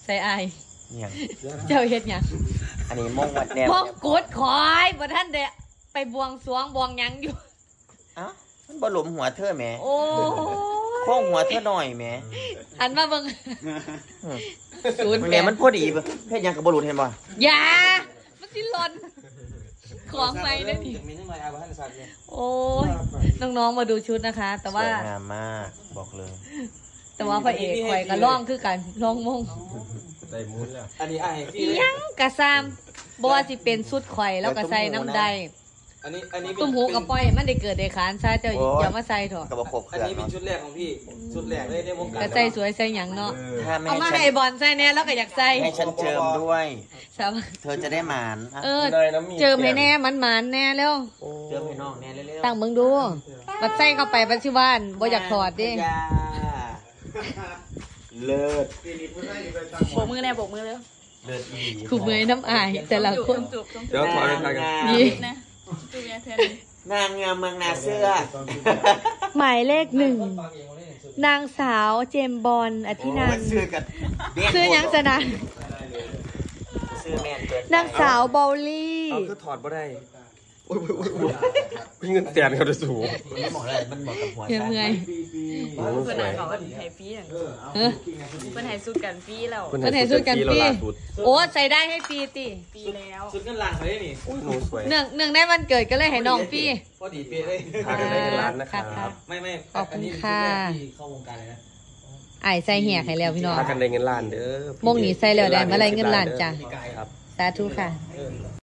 ส่อายเนี่ยเจ้าเฮ็ดหยังอันนี้มงวัดแนวมงกุฎคอยบ่ท่านเดะไปบวงสรวงบวงหยังอยู่อ้าวมันบ่หลุมหัวเธอแหมโอ้โค้งหัวเธอหน่อยแหมอันมาเบิ่งแหมมันพอดีเฮ็ดหยังกับบ่หลุดเห็นบ่อย่ามันสิหล่นของใหม่เด้อนี่โอ้ยน้องๆมาดูชุดนะคะ แต่ว่าสวยงามมากบอกเลยแต่ว่าพระเอกข่อยก็ร้องคือกันร้องมงได้มุ้นแล้วอันนี้ไอ้พี่ยังกะซามบ่ว่าสิเป็นสุดข่อยแล้วก็ใส่น้ำใดอันนี้ตุ้มหูกับป้อยมันได้เกิดได้ขานซะเจ้าอย่ามาใส่เถอะอันนี้เป็นชุดแรกของพี่ชุดแรกเลยในวงการก็ใส่สวยใส่หยังเนาะเอามาให้บอลใส่แน่แล้วก็อยากใส่ให้ฉันเจิมด้วยเธอจะได้หมานเจิมให้แน่มันแน่แล้วเจิมให้น้องแน่เร็วตั้งมึงดูบัดใส่เข้าไปบัดสิว่านบ่อยากถอดดิเลิศโบกมือแน่โบกมือแล้วเลิศอีขู่มือน้ำอายแต่ละคนเดี๋ยวถอดกันนี่นางงามเมืองนาเสื้อหมายเลข1นางสาวเจมบอลอธินันท์ซื้อยังจะนะนางสาวบอลลี่คือถอดบ่ได้เงินแสนเขาจะสูงมันบอกอะไรมันบอกกับหัวใจเมื่อยเพื่อนไหนเขาเป็นไฮปี้อย่างเพื่อนไหนสุดกันปีแล้วเพื่อนไหนสุดกันปีโอ้ใส่ได้ให้ปีแล้วสุดกันหลังเลยนี่หนูสวยเนื่องในวันเกิดก็เลยให้น้องปีพอดีปีเลยทานได้ร้านนะครับไม่ขอบคุณค่ะเข้าวงการเลยนะไอ้ใส่เหี่ยให้แล้วพี่น้องทานกันได้เงินล้านเด้อมงหนีใส่แล้วได้มาอะไรเงินล้านจ้ะสาธุค่ะ